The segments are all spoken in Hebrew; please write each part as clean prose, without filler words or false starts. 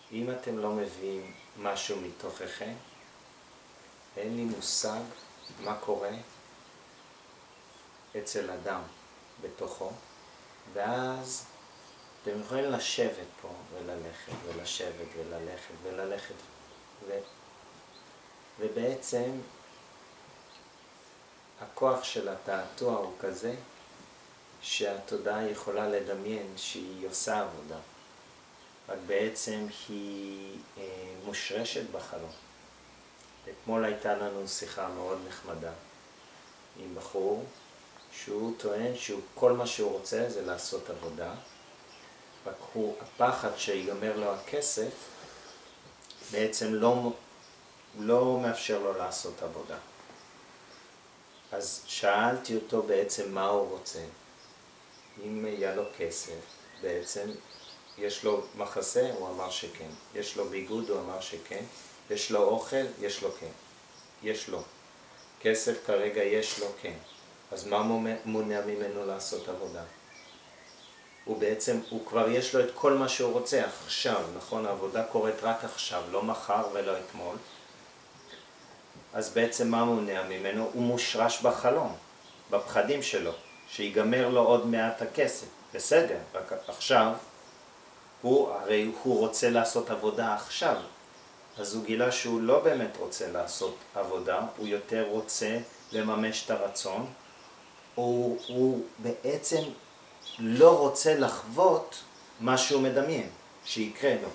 אם אתם לא מביאים משהו מתוככם, אין לי מושג מה קורה אצל אדם בתוכו, ואז אתם יכולים לשבת פה וללכת ולשבת וללכת וללכת ובעצם הכוח של התעתוע הוא כזה שהתודעה יכולה לדמיין שהיא עושה עבודה, רק בעצם היא מושרשת בחלום. אתמול הייתה לנו שיחה מאוד נחמדה עם בחור שהוא טוען שכל מה שהוא רוצה זה לעשות עבודה, רק הוא הפחד שיגמר לו הכסף בעצם לא מאפשר לו לעשות עבודה. אז שאלתי אותו בעצם מה הוא רוצה. אם היה לו כסף, בעצם יש לו מחסה, הוא אמר שכן. יש לו ביגוד, הוא אמר שכן. יש לו אוכל, יש לו כן. יש לו. כסף כרגע יש לו כן. אז מה מונע ממנו לעשות עבודה? הוא כבר יש לו את כל מה שהוא רוצה עכשיו, נכון? העבודה קורית רק עכשיו, לא מחר ולא אתמול. אז בעצם מה מונע ממנו? הוא מושרש בחלום, בפחדים שלו, שיגמר לו עוד מעט הכסף. בסדר, רק עכשיו, הרי הוא רוצה לעשות עבודה עכשיו. אז הוא גילה שהוא לא באמת רוצה לעשות עבודה, הוא יותר רוצה לממש את הרצון. הוא בעצם לא רוצה לחוות מה שהוא מדמיין, שיקרה לו.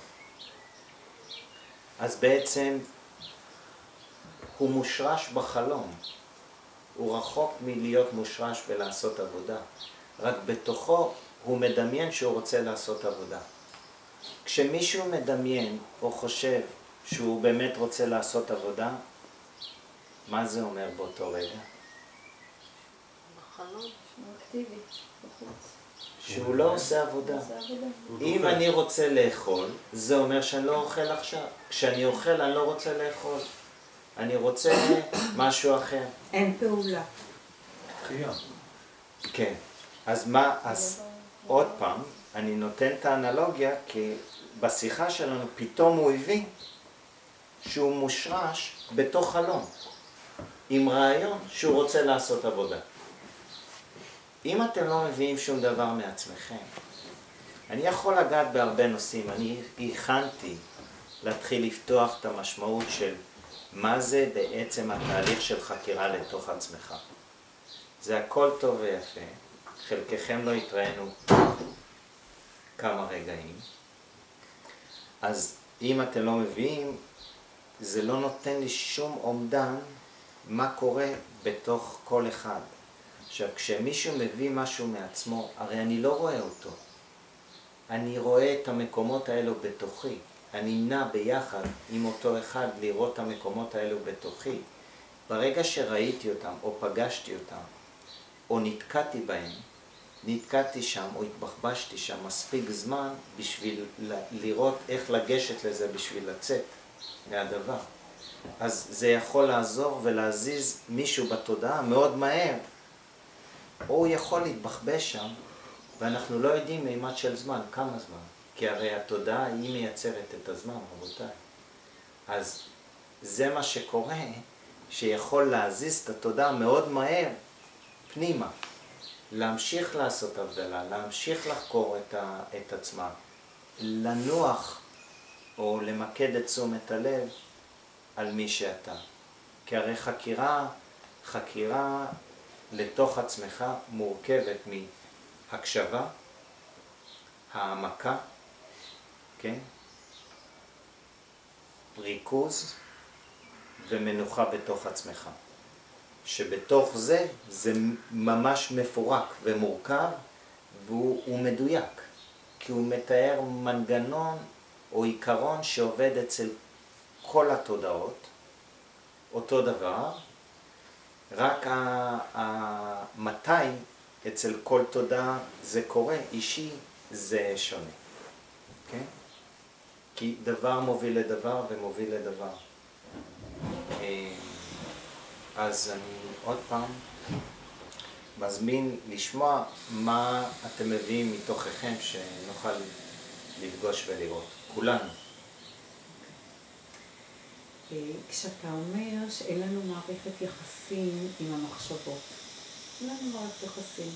אז בעצם הוא מושרש בחלום. הוא רחוק מלהיות מושרש ולעשות עבודה. רק בתוכו הוא מדמיין שהוא רוצה לעשות עבודה. כשמישהו מדמיין או חושב שהוא באמת רוצה לעשות עבודה, מה זה אומר באותו רגע? בחלום, שהוא אקטיבי, בחוץ. שהוא לא עושה עבודה. אם אני רוצה לאכול, זה אומר שאני לא אוכל עכשיו. כשאני אוכל אני לא רוצה לאכול. אני רוצה משהו אחר. אין פעולה. דחייה. כן. אז מה, אז עוד פעם, אני נותן את האנלוגיה, כי בשיחה שלנו פתאום הוא הבין שהוא מושרש בתוך חלום, עם רעיון שהוא רוצה לעשות עבודה. אם אתם לא מביאים שום דבר מעצמכם, אני יכול לגעת בהרבה נושאים. אני הכנתי להתחיל לפתוח את המשמעות של מה זה בעצם התהליך של חקירה לתוך עצמך. זה הכל טוב ויפה, חלקכם לא התראינו כמה רגעים. אז אם אתם לא מביאים, זה לא נותן לי שום אומדן מה קורה בתוך כל אחד. עכשיו, כשמישהו מביא משהו מעצמו, הרי אני לא רואה אותו. אני רואה את המקומות האלו בתוכי. אני נע ביחד עם אותו אחד לראות את המקומות האלו בתוכי. ברגע שראיתי אותם, או פגשתי אותם, או נתקעתי בהם, נתקעתי שם, או התבחבשתי שם מספיק זמן בשביל לראות איך לגשת לזה בשביל לצאת מהדבר. אז זה יכול לעזור ולהזיז מישהו בתודעה מאוד מהר, או הוא יכול להתבחבש שם, ואנחנו לא יודעים מימד של זמן, כמה זמן. כי הרי התודעה היא מייצרת את הזמן, רבותיי. אז זה מה שקורה, שיכול להזיז את התודעה מאוד מהר פנימה. להמשיך לעשות הבדלה, להמשיך לחקור את עצמה, לנוח או למקד את תשומת הלב על מי שאתה. כי הרי חקירה לתוך עצמך מורכבת מהקשבה, העמקה, כן? ריכוז ומנוחה בתוך עצמך. שבתוך זה ממש מפורק ומורכב והוא מדויק. כי הוא מתאר מנגנון או עיקרון שעובד אצל כל התודעות, אותו דבר, רק מתי אצל כל תודעה זה קורה, אישי זה שונה. כן? כי דבר מוביל לדבר ומוביל לדבר. אז אני עוד פעם מזמין לשמוע מה אתם מביאים מתוככם שנוכל לפגוש ולראות. כולנו. כשאתה אומר שאין לנו מערכת יחסים עם המחשבות, אין לנו מערכת יחסים.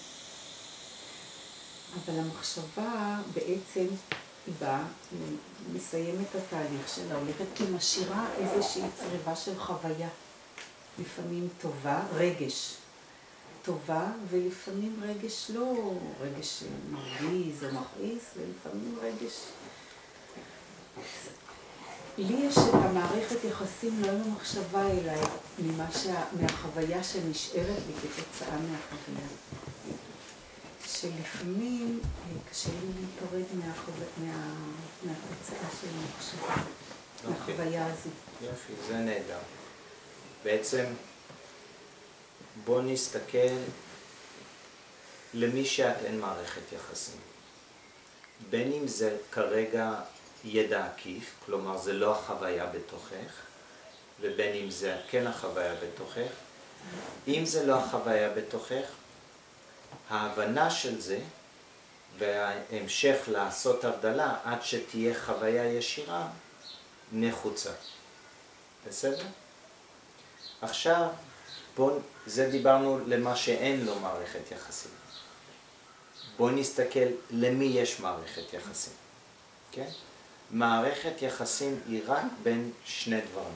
אבל המחשבה בעצם היא באה, מסיימת את התהליך שלה, הולכת כמשאירה איזושהי צריבה של חוויה. לפעמים טובה, רגש טובה, ולפעמים רגש לא רגש מרגיז או מכעיס, ולפעמים רגש... לי יש את המערכת יחסים לא עם המחשבה אליי, מהחוויה שנשארת לי כתוצאה מהחוויה. שלפעמים קשה לי להתעורר מהתוצאה של המחשבה, מהחוויה הזו. יופי, זה נהדר. בעצם בוא נסתכל למי שאת אין מערכת יחסים. בין אם זה כרגע ידע עקיף, כלומר זה לא החוויה בתוכך, ובין אם זה כן החוויה בתוכך. אם זה לא החוויה בתוכך, ההבנה של זה וההמשך לעשות הבדלה עד שתהיה חוויה ישירה נחוצה. בסדר? עכשיו, זה דיברנו למה שאין לו מערכת יחסים. בואו נסתכל למי יש מערכת יחסים. כן? מערכת יחסים היא רק בין שני דברים.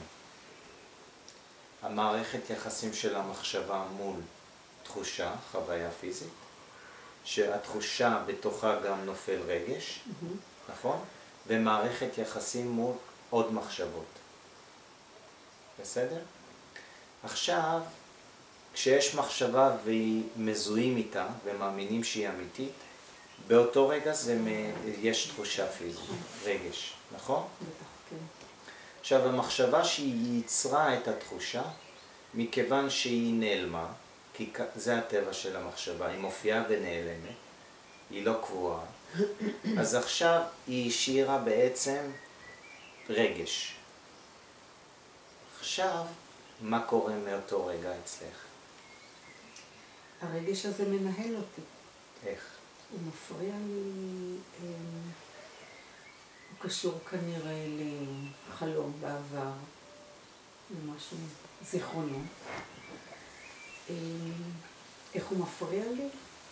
המערכת יחסים של המחשבה מול תחושה, חוויה פיזית, שהתחושה בתוכה גם נופל רגש, נכון? ומערכת יחסים מול עוד מחשבות. בסדר? עכשיו, כשיש מחשבה והיא מזוהים איתה ומאמינים שהיא אמיתית, באותו רגע יש תחושה פיזית, רגש, נכון? עכשיו, המחשבה שהיא ייצרה את התחושה, מכיוון שהיא נעלמה, כי זה הטבע של המחשבה, היא מופיעה ונעלמת, היא לא קבועה, אז עכשיו היא השאירה בעצם רגש. עכשיו, מה קורה מאותו רגע אצלך? הרגש הזה מנהל אותי. איך? הוא מפריע לי, הוא קשור כנראה לחלום בעבר, למשהו, זיכרונו. איך הוא מפריע לי?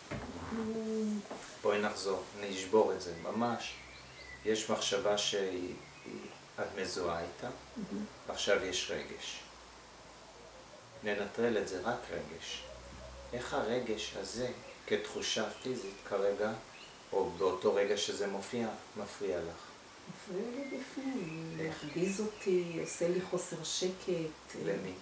בואי נחזור, נשבור את זה, ממש. יש מחשבה שאת מזוהה איתה, עכשיו יש רגש. ננטרל את זה רק רגש. איך הרגש הזה, כתחושה פיזית כרגע, או באותו רגע שזה מופיע, מפריע לך? מפריע לי בפנים, להרגיז אותי, עושה לי חוסר שקט. למי?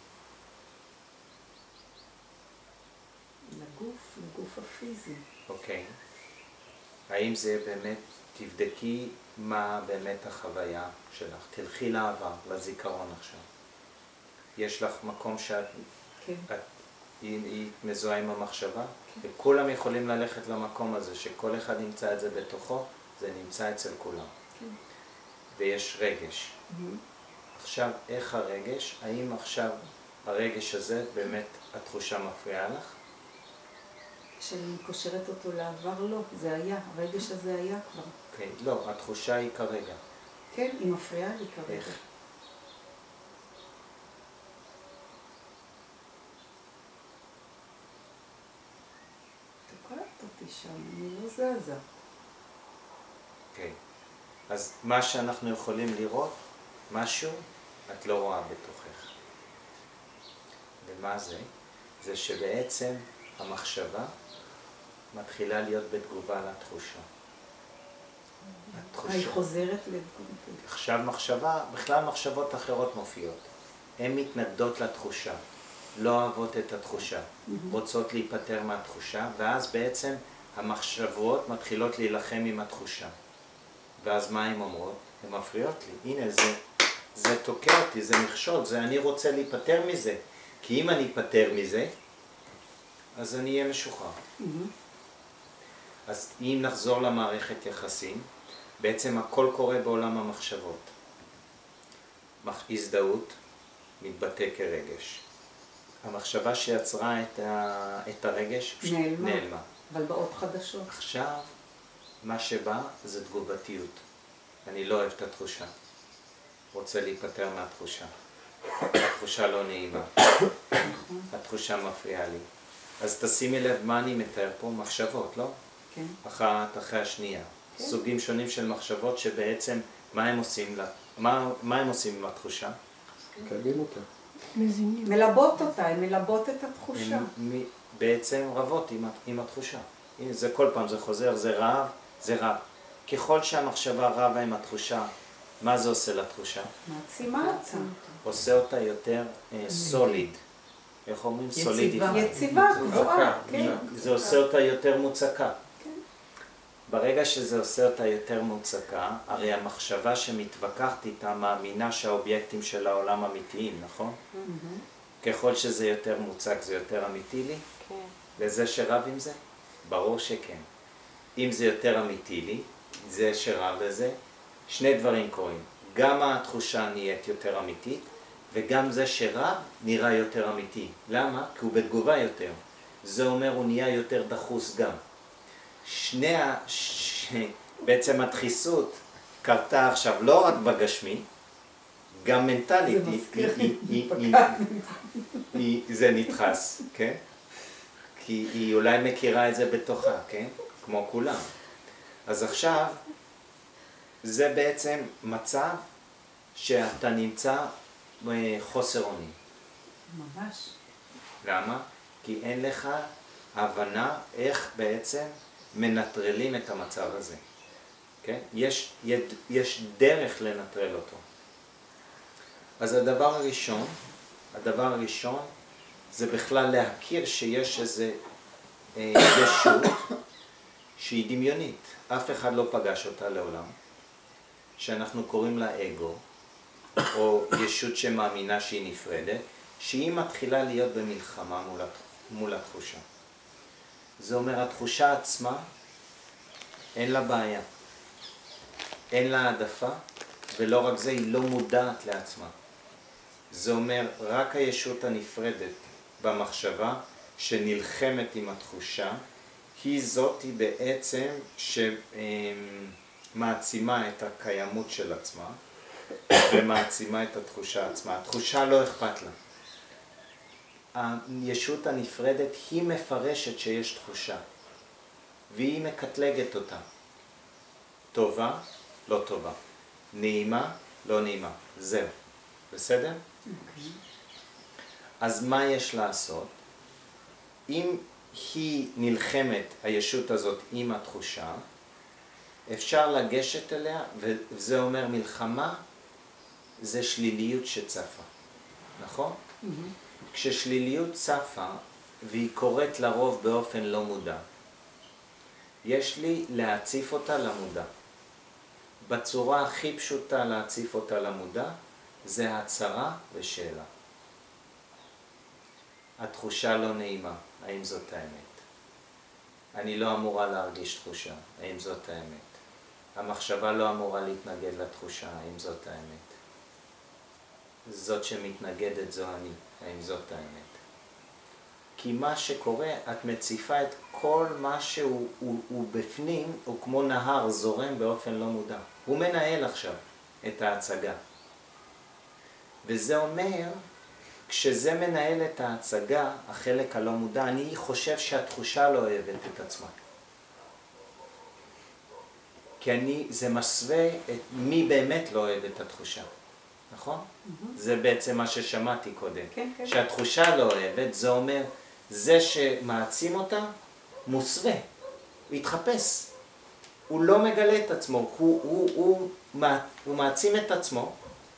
לגוף הפיזי. אוקיי. האם זה באמת, תבדקי מה באמת החוויה שלך. תלכי לעבר, לזיכרון עכשיו. יש לך מקום שאת... כן. היא מזוהה עם המחשבה, וכולם יכולים ללכת למקום הזה, שכל אחד ימצא את זה בתוכו, זה נמצא אצל כולם. ויש רגש. עכשיו, איך הרגש? האם עכשיו הרגש הזה, באמת התחושה מפריעה לך? כשאני קושרת אותו לעבר, לא, זה היה, הרגש הזה היה כבר. כן, לא, התחושה היא כרגע. כן, היא מפריעה לי כרגע. איך? שם, אני לא זזה. אוקיי. אז מה שאנחנו יכולים לראות, משהו, את לא רואה בתוכך. ומה זה? זה שבעצם המחשבה מתחילה להיות בתגובה לתחושה. היא חוזרת לתגובה. עכשיו מחשבה, בכלל מחשבות אחרות מופיעות. הן מתנגדות לתחושה, לא אוהבות את התחושה, רוצות להיפטר מהתחושה, ואז בעצם המחשבות מתחילות להילחם עם התחושה. ואז מה הן אומרות? הן מפריעות לי. הנה, זה תוקע אותי, זה מכשול, זה אני רוצה להיפטר מזה. כי אם אני אפטר מזה, אז אני אהיה משוחרר. אז אם נחזור למערכת יחסים, בעצם הכל קורה בעולם המחשבות. הזדהות מתבטא כרגש. המחשבה שיצרה את הרגש נעלמה. אבל באות חדשות. עכשיו, מה שבא זה תגובתיות. אני לא אוהב את התחושה. רוצה להיפטר מהתחושה. התחושה לא נעימה. התחושה מפריעה לי. אז תשימי לב מה אני מתאר פה, מחשבות, לא? כן. אחת אחרי השנייה. כן. סוגים שונים של מחשבות שבעצם, מה הם עושים לה? מה הם עושים עם התחושה? מקיימים אותה. מלבות אותה, הן מלבות את התחושה. הן בעצם רבות עם התחושה. הנה, זה כל פעם, זה חוזר, זה רב, זה רב. ככל שהמחשבה רבה עם התחושה, מה זה עושה לתחושה? מעצימה אותה. עושה אותה יותר סוליד. איך אומרים? סולידית. יציבה, גבוהה. כן. זה עושה אותה יותר מוצקה. ברגע שזה עושה אותה יותר מוצקה, הרי המחשבה שמתווכחת איתה מאמינה שהאובייקטים של העולם אמיתיים, נכון? ככל שזה יותר מוצק זה יותר אמיתי לי? כן. וזה שרב עם זה? ברור שכן. אם זה יותר אמיתי לי, זה שרב לזה, שני דברים קורים. גם התחושה נהיית יותר אמיתית, וגם זה שרב נראה יותר אמיתי. למה? כי הוא בתגובה יותר. זה אומר הוא נהיה יותר דחוס גם. בעצם הדחיסות קרתה עכשיו לא רק בגשמי, גם מנטלית, זה נדחס, כן? כי היא אולי מכירה את זה בתוכה, כן? כמו כולם. אז עכשיו, זה בעצם מצב שאתה נמצא בחוסר אונים. ממש. למה? כי אין לך הבנה איך בעצם מנטרלים את המצב הזה. כן? יש דרך לנטרל אותו. אז הדבר הראשון זה בכלל להכיר שיש איזה ישות שהיא דמיונית. אף אחד לא פגש אותה לעולם, שאנחנו קוראים לה אגו, או ישות שמאמינה שהיא נפרדת, שהיא מתחילה להיות במלחמה מול התחושה. זה אומר, התחושה עצמה, אין לה בעיה. אין לה העדפה, ולא רק זה, היא לא מודעת לעצמה. זה אומר, רק הישות הנפרדת במחשבה, שנלחמת עם התחושה, היא זאת בעצם שמעצימה את הקיימות של עצמה, ומעצימה את התחושה עצמה. התחושה לא אכפת לה. הישות הנפרדת היא מפרשת שיש תחושה, והיא מקטלגת אותה. טובה, לא טובה. נעימה, לא נעימה. זהו. בסדר? אז מה יש לעשות? אם היא נלחמת, הישות הזאת, עם התחושה, אפשר לגשת אליה, וזה אומר מלחמה, זה שליליות שצפה. נכון? כששליליות צפה, והיא קורית לרוב באופן לא מודע, יש לי להציף אותה למודע. בצורה הכי פשוטה להציף אותה למודע, זה הצהרה ושאלה. התחושה לא נעימה, האם זאת האמת? אני לא אמורה להרגיש תחושה, האם זאת האמת? המחשבה לא אמורה להתנגד לתחושה, האם זאת האמת? זאת שמתנגדת זו אני, האם זאת האמת? כי מה שקורה, את מציפה את כל מה שהוא בפנים, הוא כמו נהר זורם באופן לא מודע. הוא מנהל עכשיו את ההצגה. וזה אומר, כשזה מנהל את ההצגה, החלק הלא מודע, אני חושב שהתחושה לא אוהבת את עצמה. כי זה מסווה את מי באמת לא אוהב את התחושה. נכון? זה בעצם מה ששמעתי קודם. כן, כן. שהתחושה לא אוהבת, זה אומר, זה שמעצים אותה, מוסווה. הוא יתחפש. הוא לא מגלה את עצמו, הוא מעצים את עצמו,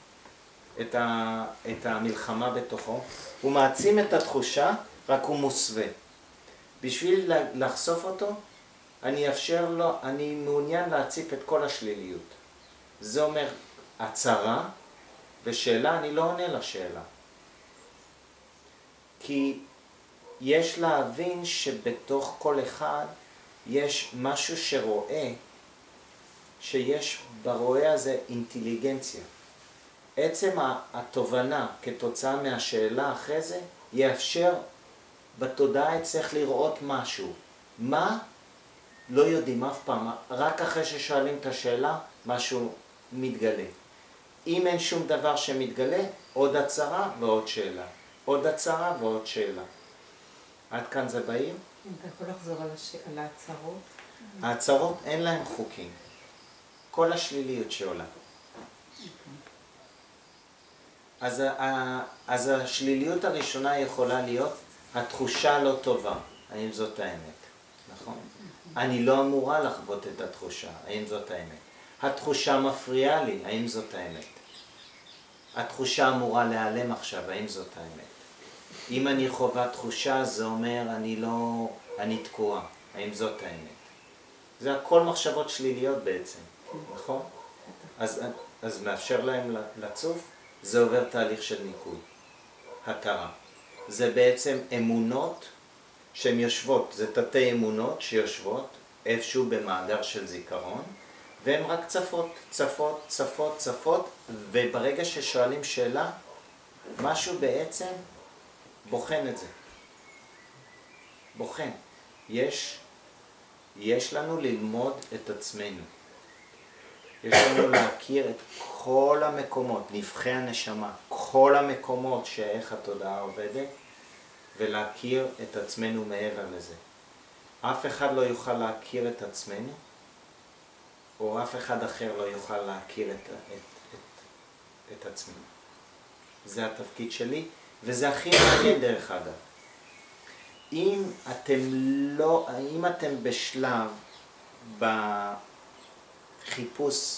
את המלחמה בתוכו, הוא מעצים את התחושה, רק הוא מוסווה. בשביל לחשוף אותו, אני מעוניין להציף את כל השליליות. זה אומר, הצהרה ושאלה, אני לא עונה לשאלה. כי יש להבין שבתוך כל אחד יש משהו שרואה, שיש ברואה הזה אינטליגנציה. עצם התובנה כתוצאה מהשאלה אחרי זה, יאפשר בתודעה אצלך לראות משהו. מה? לא יודעים אף פעם. רק אחרי ששואלים את השאלה, משהו מתגלה. אם אין שום דבר שמתגלה, עוד הצהרה ועוד שאלה. עוד הצהרה ועוד שאלה. עד כאן זה בהיר? אתה יכול לחזור על ההצהרות? ההצהרות אין להם חוקים. כל השליליות שעולה. אז השליליות הראשונה יכולה להיות התחושה לא טובה. האם זאת האמת? נכון? אני לא אמורה לחוות את התחושה. האם זאת האמת? התחושה מפריעה לי. האם זאת האמת? התחושה אמורה להיעלם עכשיו. האם זאת האמת? אם אני חווה תחושה, זה אומר אני תקועה. האם זאת האמת? זה הכל מחשבות שליליות בעצם, נכון? אז מאפשר להם לצוף, זה עובר תהליך של ניקוי, התרה. זה בעצם אמונות שהן יושבות, זה תתי אמונות שיושבות איפשהו במאגר של זיכרון, והן רק צפות, צפות, צפות, צפות, וברגע ששואלים שאלה, משהו בעצם בוחן את זה. בוחן. יש לנו ללמוד את עצמנו. יש לנו להכיר את כל המקומות, נבחי הנשמה, כל המקומות שאיך התודעה עובדת, ולהכיר את עצמנו מעבר לזה. אף אחד לא יוכל להכיר את עצמנו, או אף אחד אחר לא יוכל להכיר את עצמנו. זה התפקיד שלי, וזה הכי מעניין דרך אגב. אם אתם בשלב בחיפוש,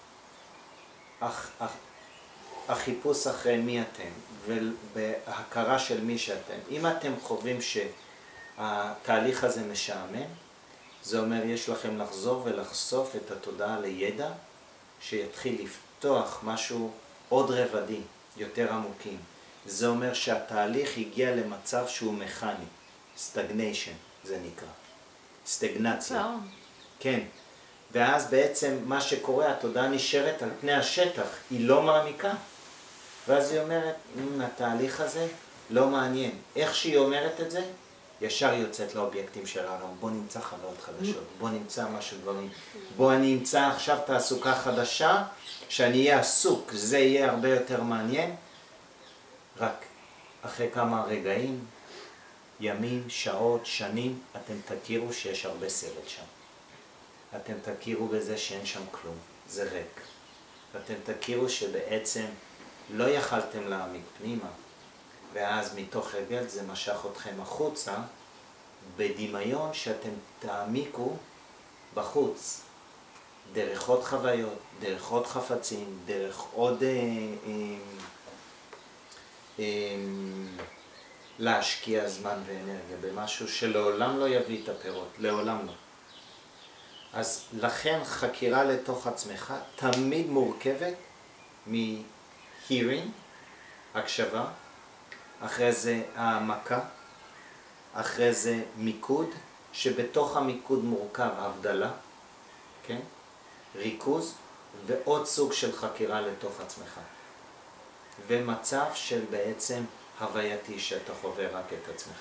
החיפוש אחרי מי אתם, ובהכרה של מי שאתם, אם אתם חווים שהתהליך הזה משעמם, זה אומר יש לכם לחזור ולחשוף את התודעה לידע, שיתחיל לפתוח משהו עוד רבדי, יותר עמוקים. זה אומר שהתהליך הגיע למצב שהוא מכני. סטגניישן זה נקרא. סטגנציה. כן. ואז בעצם מה שקורה, התודעה נשארת על פני השטח, היא לא מעמיקה. ואז היא אומרת, התהליך הזה לא מעניין. איך שהיא אומרת את זה, ישר יוצאת לאובייקטים שלנו. בוא נמצא חוויות חדשות, בוא נמצא משהו דברים. בוא אני אמצא עכשיו תעסוקה חדשה, שאני אהיה עסוק, זה יהיה הרבה יותר מעניין. רק אחרי כמה רגעים, ימים, שעות, שנים, אתם תכירו שיש הרבה סרט שם. אתם תכירו בזה שאין שם כלום, זה ריק. ואתם תכירו שבעצם לא יכלתם להעמיק פנימה, ואז מתוך רגל זה משך אתכם החוצה, בדמיון שאתם תעמיקו בחוץ, דרך עוד חוויות, דרך עוד חפצים, דרך עוד להשקיע זמן ואנרגיה במשהו שלעולם לא יביא את הפירות, לעולם לא. אז לכן חקירה לתוך עצמך תמיד מורכבת מ-hearing, הקשבה, אחרי זה העמקה, אחרי זה מיקוד, שבתוך המיקוד מורכב הבדלה, כן? ריכוז ועוד סוג של חקירה לתוך עצמך. ומצב של בעצם הווייתי שאתה חווה רק את עצמך.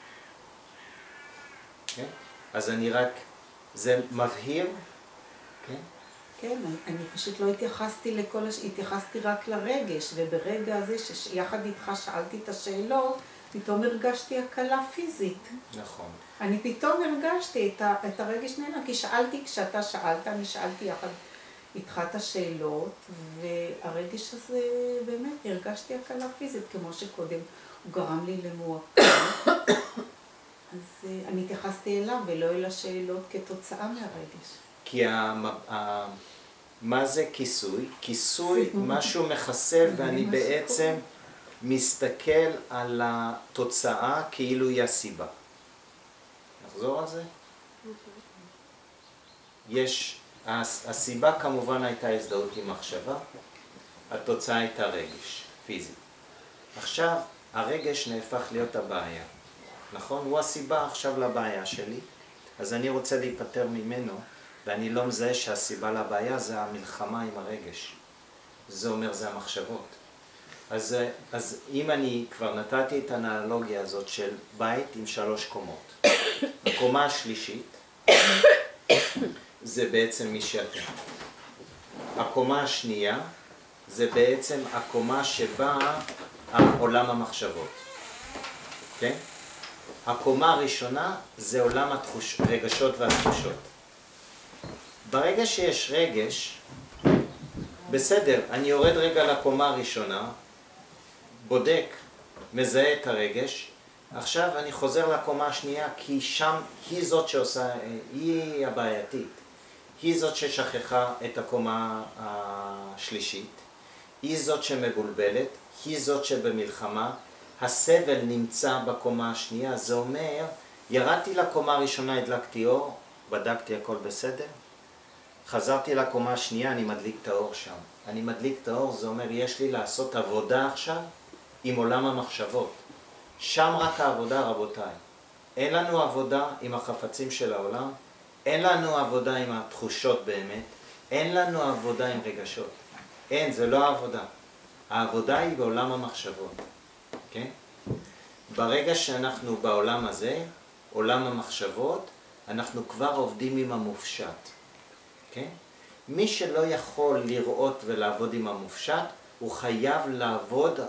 כן? אז אני רק, זה מבהיר, כן? כן, אני פשוט לא התייחסתי התייחסתי רק לרגש, וברגע הזה שיחד איתך שאלתי את השאלות, פתאום הרגשתי הקלה פיזית. נכון. אני פתאום הרגשתי את הרגש נהנה, כי שאלתי, כשאתה שאלת, אני שאלתי יחד איתך את השאלות, והרגש הזה באמת הרגשתי הקלה פיזית, כמו שקודם הוא גרם לי למועקה. אז אני התייחסתי אליו ולא אל השאלות כתוצאה מהרגש. כי מה זה כיסוי? כיסוי משהו מחסל ואני בעצם מסתכל על התוצאה כאילו היא הסיבה. נחזור על זה? הסיבה כמובן הייתה הזדהות עם מחשבה, התוצאה הייתה רגש, פיזי. עכשיו הרגש נהפך להיות הבעיה, נכון? הוא הסיבה עכשיו לבעיה שלי, אז אני רוצה להיפטר ממנו, ואני לא מזהה שהסיבה לבעיה זה המלחמה עם הרגש. זה אומר זה המחשבות. אז אם אני כבר נתתי את האנלוגיה הזאת של בית עם 3 קומות, הקומה השלישית זה בעצם מי שאתם. הקומה השנייה זה בעצם הקומה שבה עולם המחשבות. כן? הקומה הראשונה זה עולם הרגשות והתחושות. ברגע שיש רגש, בסדר, אני יורד רגע לקומה הראשונה, בודק, מזהה את הרגש, עכשיו אני חוזר לקומה השנייה, כי שם היא זאת שעושה, היא הבעייתית. היא זאת ששכחה את הקומה השלישית, היא זאת שמבולבלת, היא זאת שבמלחמה, הסבל נמצא בקומה השנייה, זה אומר, ירדתי לקומה הראשונה, הדלקתי אור, בדקתי הכל בסדר, חזרתי לקומה השנייה, אני מדליק את האור שם. אני מדליק את האור, זה אומר, יש לי לעשות עבודה עכשיו עם עולם המחשבות. שם רק העבודה, רבותיי. אין לנו עבודה עם החפצים של העולם, אין לנו עבודה עם התחושות באמת, אין לנו עבודה עם רגשות. אין, זה לא העבודה. העבודה היא בעולם המחשבות. כן? ברגע שאנחנו בעולם הזה, עולם המחשבות, אנחנו כבר עובדים עם המופשט. כן? מי שלא יכול לראות ולעבוד עם המופשט, הוא חייב לעבוד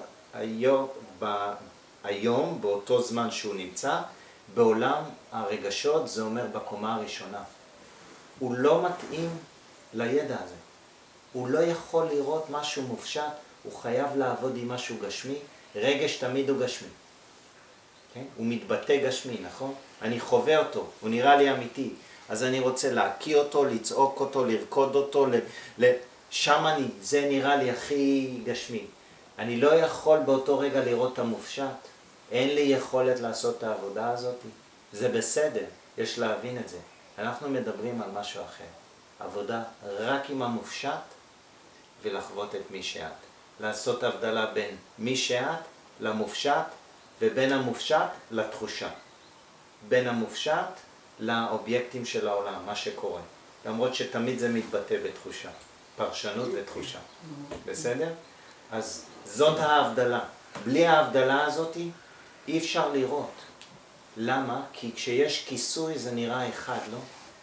היום, באותו זמן שהוא נמצא, בעולם הרגשות, זה אומר בקומה הראשונה. הוא לא מתאים לידע הזה. הוא לא יכול לראות משהו מופשט, הוא חייב לעבוד עם משהו גשמי. רגש תמיד הוא גשמי. כן? הוא מתבטא גשמי, נכון? אני חווה אותו, הוא נראה לי אמיתי. אז אני רוצה להקיא אותו, לצעוק אותו, לרקוד אותו, שם זה נראה לי הכי גשמי. אני לא יכול באותו רגע לראות את המופשט. אין לי יכולת לעשות את העבודה הזאת. זה בסדר, יש להבין את זה. אנחנו מדברים על משהו אחר. עבודה רק עם המופשט ולחוות את מי שאת. לעשות הבדלה בין מי שאת למופשט ובין המופשט לתחושה. בין המופשט לאובייקטים של העולם, מה שקורה. למרות שתמיד זה מתבטא בתחושה. פרשנות ותחושה. בסדר? אז זאת ההבדלה. בלי ההבדלה הזאת אי אפשר לראות. למה? כי כשיש כיסוי זה נראה אחד, לא?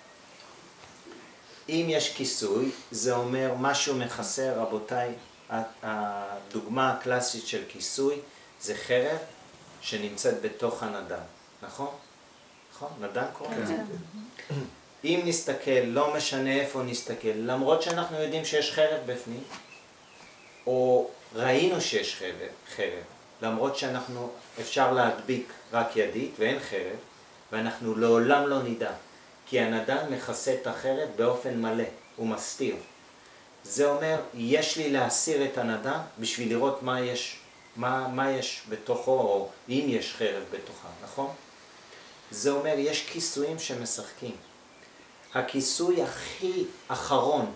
אם יש כיסוי, זה אומר משהו מחסר, רבותיי. הדוגמה הקלאסית של כיסוי זה חרב שנמצאת בתוך הנדן, נכון? נכון? נדן קוראים לזה. אם נסתכל, לא משנה איפה נסתכל, למרות שאנחנו יודעים שיש חרב בפנים, או ראינו שיש חרב, למרות שאנחנו אפשר להדביק רק ידית ואין חרב, ואנחנו לעולם לא נדע, כי הנדן מכסה את החרב באופן מלא, הוא מסתיר. זה אומר, יש לי להסיר את הנדן בשביל לראות מה יש בתוכו, או אם יש חרב בתוכה, נכון? זה אומר, יש כיסויים שמשחקים. הכיסוי הכי אחרון,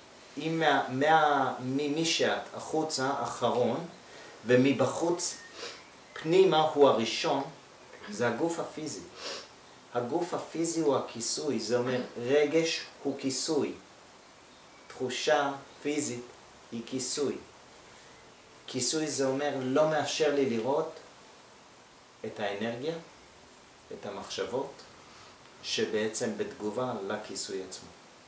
ממי שאת החוצה אחרון, ומבחוץ פנימה הוא הראשון, זה הגוף הפיזי. הגוף הפיזי הוא הכיסוי, זה אומר רגש הוא כיסוי. תחושה פיזית היא כיסוי. כיסוי זה אומר לא מאפשר לי לראות את האנרגיה, את המחשבות, שבעצם בתגובה לכיסוי עצמו.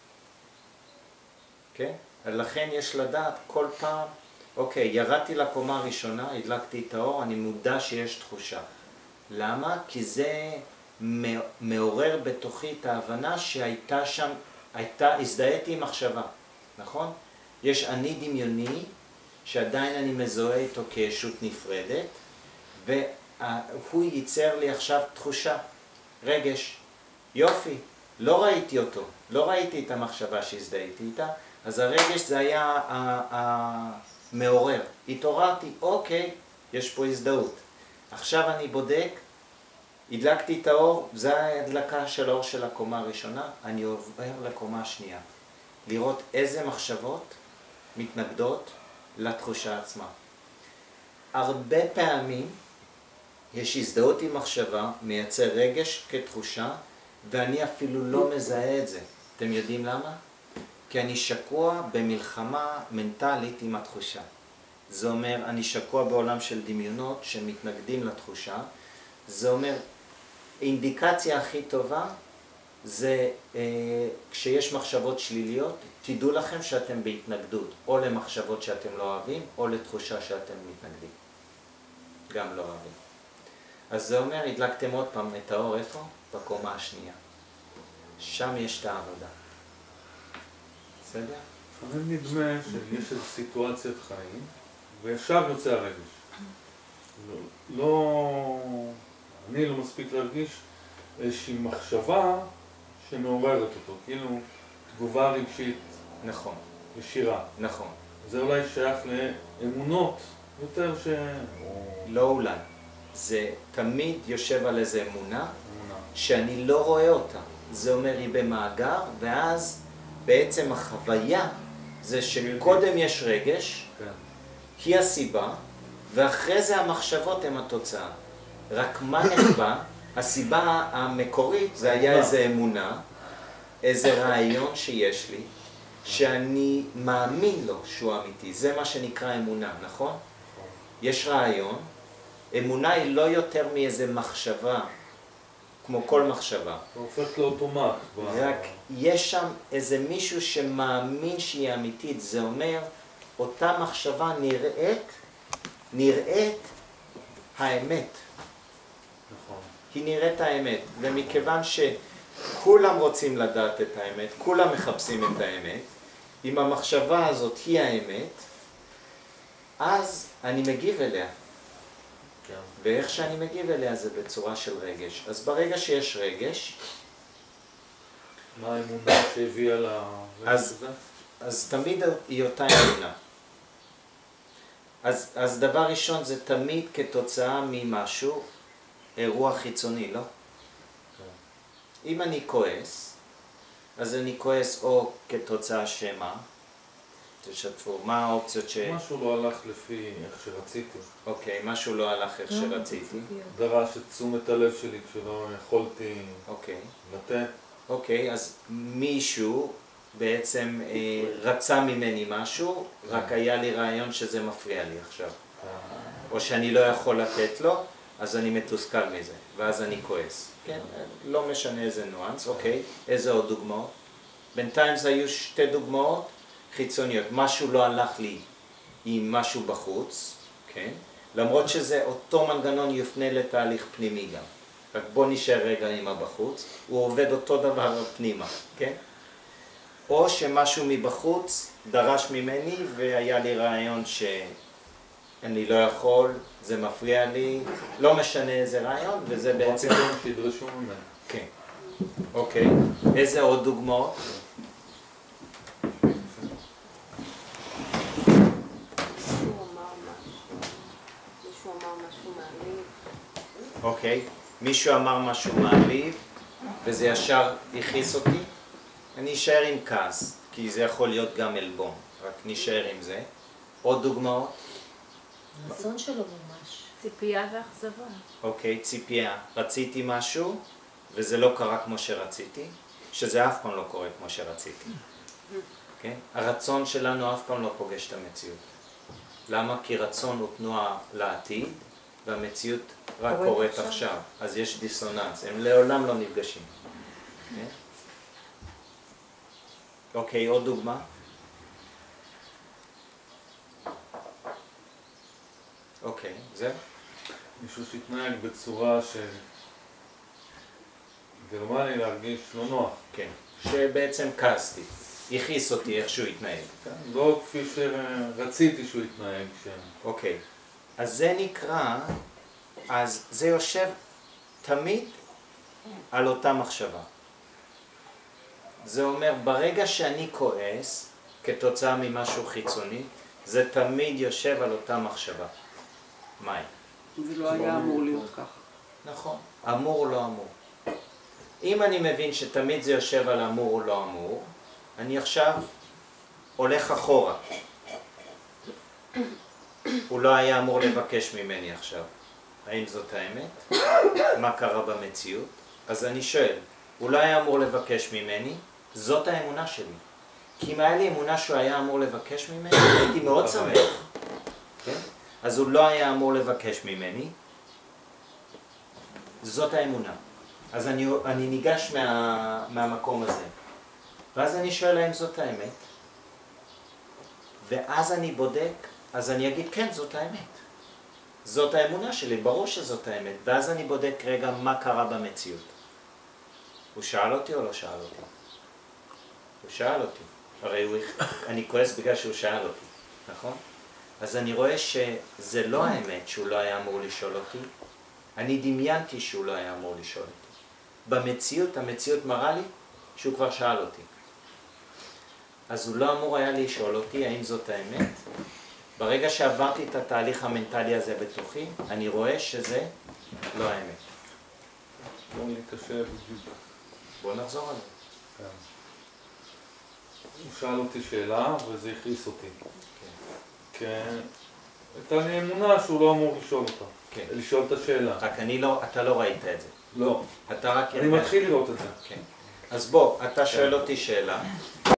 כן? לכן יש לדעת כל פעם, אוקיי, ירדתי לקומה הראשונה, הדלקתי את האור, אני מודע שיש תחושה. למה? כי זה מעורר בתוכי את ההבנה שהייתה שם, הזדהיתי עם מחשבה, נכון? יש אני דמיוני, שעדיין אני מזוהה איתו כישות נפרדת, והוא ייצר לי עכשיו תחושה, רגש, יופי, לא ראיתי אותו, לא ראיתי את המחשבה שהזדהיתי איתה, אז הרגש זה היה המעורר. התעוררתי, אוקיי, יש פה הזדהות. עכשיו אני בודק, הדלקתי את האור, זה ההדלקה של האור של הקומה הראשונה, אני עובר לקומה השנייה. לראות איזה מחשבות מתנגדות לתחושה עצמה. הרבה פעמים יש הזדהות עם מחשבה, מייצר רגש כתחושה, ואני אפילו לא מזהה את זה. אתם יודעים למה? כי אני שקוע במלחמה מנטלית עם התחושה. זה אומר, אני שקוע בעולם של דמיונות שמתנגדים לתחושה. זה אומר, אינדיקציה הכי טובה, זה כשיש מחשבות שליליות, תדעו לכם שאתם בהתנגדות, או למחשבות שאתם לא אוהבים, או לתחושה שאתם מתנגדים. גם לא אוהבים. אז זה אומר, הדלקתם עוד פעם את האור, איפה? בקומה השנייה. שם יש את העבודה. בסדר? לפעמים נדמה שיש איזו סיטואציית חיים, וישר יוצא הרגש. אני לא מספיק להרגיש איזושהי מחשבה שמעוררת אותו, כאילו תגובה רגשית. נכון. ישירה. נכון. זה אולי שייך לאמונות יותר לא אולי. זה תמיד יושב על איזו אמונה שאני לא רואה אותה. זה אומר היא במאגר, ואז בעצם החוויה זה שקודם יש רגש, היא הסיבה, ואחרי זה המחשבות הן התוצאה. רק מה נחבא? הסיבה המקורית זה היה איזו אמונה, איזה רעיון שיש לי, שאני מאמין לו שהוא אמיתי. זה מה שנקרא אמונה, נכון? יש רעיון. אמונה היא לא יותר מאיזה מחשבה, כמו כל מחשבה. זה הופך לאוטומט. רק יש שם איזה מישהו שמאמין שהיא אמיתית. זה אומר, אותה מחשבה נראית האמת. נכון. היא נראית האמת. ומכיוון שכולם רוצים לדעת את האמת, כולם מחפשים את האמת, אם המחשבה הזאת היא האמת, אז אני מגיב אליה. ואיך שאני מגיב אליה זה בצורה של רגש. אז ברגע שיש רגש... מה האמונה שהביאה לרגש הזה? אז תמיד היא אותה אמונה. אז דבר ראשון זה תמיד כתוצאה ממשהו, אירוע חיצוני, לא? אם אני כועס, אז אני כועס או כתוצאה שמה? תשתפו, מה האופציות משהו לא הלך לפי איך שרציתי. אוקיי, משהו לא הלך איך שרציתי. דרש את תשומת הלב שלי כשלא יכולתי לתת. אוקיי, אז מישהו בעצם רצה ממני משהו, רק היה לי רעיון שזה מפריע לי עכשיו. או שאני לא יכול לתת לו, אז אני מתוסכל מזה, ואז אני כועס. כן, לא משנה איזה ניואנס, אוקיי. איזה עוד דוגמאות? בינתיים זה היו שתי דוגמאות חיצוניות. משהו לא הלך לי עם משהו בחוץ, כן? למרות שזה אותו מנגנון יופנה לתהליך פנימי גם. רק בוא נשאר רגע עם הבחוץ, הוא עובד אותו דבר פנימה, כן? או שמשהו מבחוץ דרש ממני והיה לי רעיון שאני לא יכול, זה מפריע לי, לא משנה איזה רעיון, וזה בעצם... מה פתאום שידרשו ממני? כן. אוקיי. איזה עוד דוגמאות? אוקיי. מישהו אמר משהו מעליב, וזה ישר הכעיס אותי. אני אשאר עם כעס, כי זה יכול להיות גם עלבון. רק נשאר עם זה. עוד דוגמאות? רצון שלו ממש. ציפייה ואכזבה. אוקיי, ציפייה. רציתי משהו, וזה לא קרה כמו שרציתי, שזה אף פעם לא קורה כמו שרציתי. כן? הרצון שלנו אף פעם לא פוגש את המציאות. למה? כי רצון הוא תנועה לעתיד, והמציאות רק קורית עכשיו. אז יש דיסוננס, הם לעולם לא נפגשים. כן? אוקיי, עוד דוגמה. אוקיי, זהו? מישהו שהתנהג בצורה גרמה לי להרגיש לא נוח. כן, שבעצם כעסתי, הכעיס אותי איך שהוא התנהג. לא כפי שרציתי שהוא יתנהג. אוקיי, אז זה נקרא, אז זה יושב תמיד על אותה מחשבה. זה אומר, ברגע שאני כועס, כתוצאה ממשהו חיצוני, זה תמיד יושב על אותה מחשבה. מהי? זה לא היה אמור להיות כך. נכון, אמור או לא אמור. אם אני מבין שתמיד זה יושב על אמור או לא אמור, אני עכשיו הולך אחורה. הוא לא היה אמור לבקש ממני עכשיו. האם זאת האמת? מה קרה במציאות? אז אני שואל, הוא לא היה אמור לבקש ממני? זאת האמונה שלי. כי אם היה לי אמונה שהוא היה אמור לבקש ממני, הייתי מאוד שמח. כן? אז הוא לא היה אמור לבקש ממני. זאת האמונה. אז אני ניגש מהמקום הזה. ואז אני שואל האם זאת האמת. ואז אני בודק, אז אני אגיד כן, זאת האמת. זאת האמונה שלי, ברור שזאת האמת. ואז אני בודק רגע מה קרה במציאות. הוא שאל אותי או לא שאל אותי? הוא שאל אותי. הרי אני כועס בגלל שהוא שאל אותי, נכון? אז אני רואה שזה לא האמת שהוא לא היה אמור לשאול אותי. אני דמיינתי שהוא לא היה אמור לשאול אותי. במציאות, המציאות מראה לי שהוא כבר שאל אותי. אז הוא לא אמור היה לשאול אותי האם זאת האמת. ברגע שעברתי את התהליך המנטלי הזה בתוכי, אני רואה שזה לא האמת. בואו נתקשר בדיוק. בואו נחזור על זה. כן. הוא שאל אותי שאלה וזה הכעיס אותי. כן. הייתה לי אמונה שהוא לא אמור לשאול אותה. כן. לשאול את השאלה. רק אתה לא ראית את זה. לא. אתה רק... אני מתחיל לראות את זה. כן. אז בוא, אתה שואל אותי שאלה,